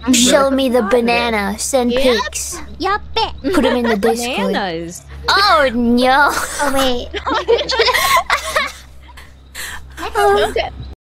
Show me the banana. Send pics. Yappe. Put them in the Discord. Bananas. Oh no. Oh wait. Okay.